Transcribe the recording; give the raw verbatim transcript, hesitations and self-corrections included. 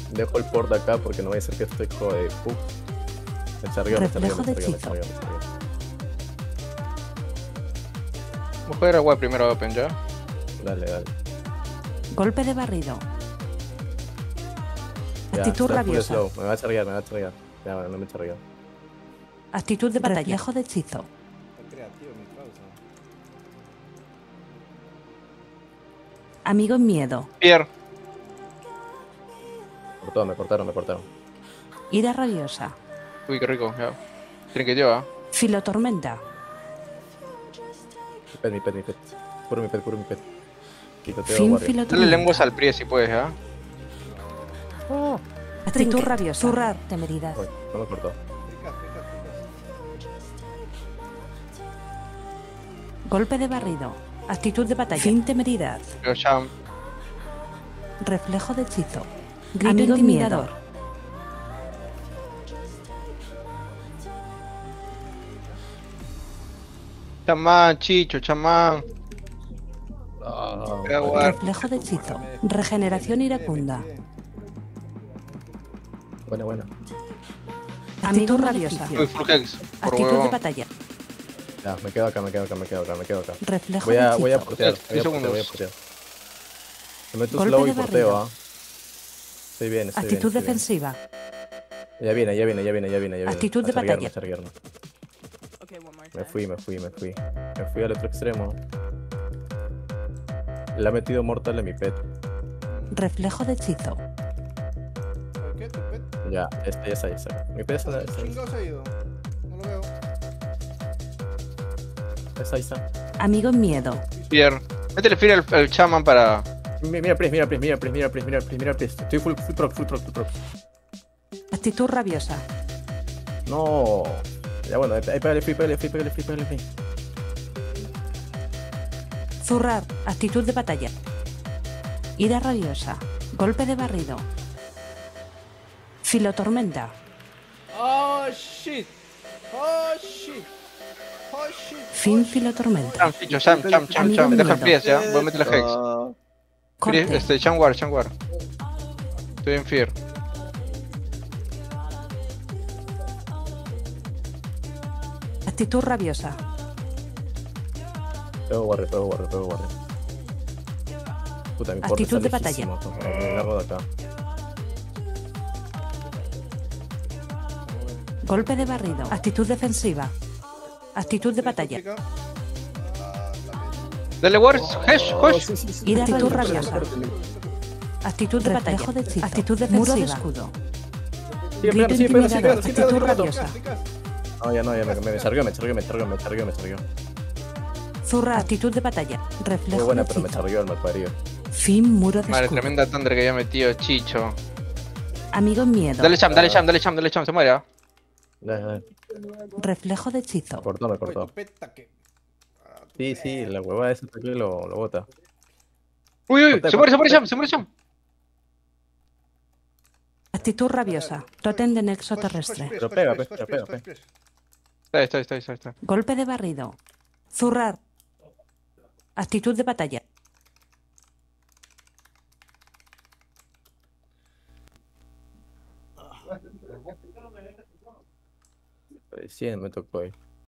Dejo el port acá porque no voy a ser que estoy de puf. Me chargueo, me chargueo, Reflejo me de chargueo, me hechizo. chargueo, me chargueo. Voy a jugar a web primero open ya. Dale, dale. Golpe de barrido. Ya, Actitud está full rabiosa. slow. Me va a charguear, me va a charguear. Ya, bueno, no me chargueo. Actitud de batalla. Reflejo de hechizo. Está creativo mi causa. Amigo en miedo. Pierre. Cortó, me cortaron, me cortaron. Ira rabiosa. Uy, qué rico, ya. Tienen que llevar. Filotormenta. Mi pet, mi pet, mi pet. Curo mi pet, curo mi pet. Quítate, Fin Warrior. Dale filotormenta. lenguas al prie si puedes, ¿ah? Actitud rabiosa. Zurrar. Temeridad. Uy, no me cortó. Fricas, fricas, fricas. Golpe de barrido. Actitud de batalla. Fin temeridad. Pero ya. Reflejo de hechizo. Grito intimidador. Chamán, chicho, chamán. Ah, Voy a jugar. Reflejo de hechizo. Regeneración iracunda. buena, buena. Amigo rabiosa. Uy, full hex. Por Actitud de huevón. batalla. Ya, me quedo acá, me quedo acá, me quedo acá, me quedo acá. Reflejo Voy de a, voy a hechizo. portear, Diez voy a portear, segundos. voy a portear. Me meto Golpe slow de y porteo, barrido. ¿ah? Estoy bien, estoy Actitud bien. estoy defensiva. bien. Ya viene, ya viene, ya viene, ya viene, ya viene. Actitud de A charguearme, batalla. a charguearme. Me fui, me fui, me fui. Me fui al otro extremo. Le ha metido mortal en mi pet. Reflejo de hechizo. ¿Por qué? ¿Tu pet? Ya, este ya está, ya está. Mi pet está, está, ¿Chingo se ha ido? No lo veo. está, ahí está. Amigo en miedo. Pierre. Métele fear al, al chaman para. Mi- Mira, please, mira, please, mira, please, mira, please, mira, please, mira, please. Estoy full, full proc, full proc, full proc. Actitud rabiosa. No. Ya bueno, ahí ahí pégale free, pégale free, pégale free, pégale free. Zurrar. Actitud de batalla. Ira rabiosa. Golpe de barrido. Filotormenta. Oh shit. Oh shit. Oh shit. Fin filotormenta. Cham, chicho, cham, cham, cham, Amigo cham. Deja el miedo. fries, ya. Voy a meterle hex. Ah, Fries, Corte. este, chan war, chan war. Estoy en fear. Actitud rabiosa. pego guarre, pego guarre, pego guarre. Puta, mi porte Actitud está de batalla. lejísimo, Me me largo de acá. Golpe de barrido. Actitud defensiva. Actitud de batalla. Chica. Ah, también. Dale war, hesh, Oh, hush. sí, sí, sí. Ira Corte, rabiosa. corte, corte. Actitud de batalla. Reflejo de hechizo. Actitud defensiva. Muro de escudo. Sigue pegando, Grito sigue pegando, sigue intimidador. pegando, sigue pegando, Actitud sigue pegando. rabiosa. Fricas. No, ya no, ya me, me, me chargueo, me chargueo, me chargueo, me chargueo, me chargueo. Zurra. Actitud de batalla. Muy Reflejo buena, de pero me hechizo. chargueo el malparido. Fin muro de Madre, escudo. tremenda thunder que había metido, chicho. Amigo en miedo. Dale cham, dale cham, dale cham, dale cham, se muere, ¿ah? Dale, dale. Reflejo de hechizo. Me cortó, me Oye, cortó. tu pet taque. Ah, tu Sí, pet. sí, la huevada de ese ataque lo, lo bota. Uy, uy, Corte, se muere, se muere corte. cham, se muere cham. Actitud rabiosa. Totem de nexo Push, push, terrestre. push, Pero push, pega, push, pega, push, pega, push, pega. push. Está, ahí, está, ahí, está, ahí, está, ahí está. Golpe de barrido. Zurrar. Actitud de batalla. Recién me tocó ahí.